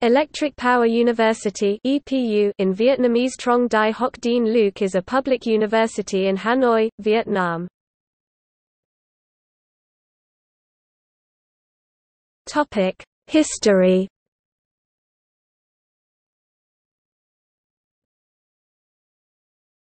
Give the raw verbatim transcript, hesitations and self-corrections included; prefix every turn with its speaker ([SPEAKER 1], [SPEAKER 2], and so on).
[SPEAKER 1] Electric Power University (E P U) in Vietnamese Trong Dai Hoc Dien Luc is a public university in Hanoi, Vietnam. Topic: History.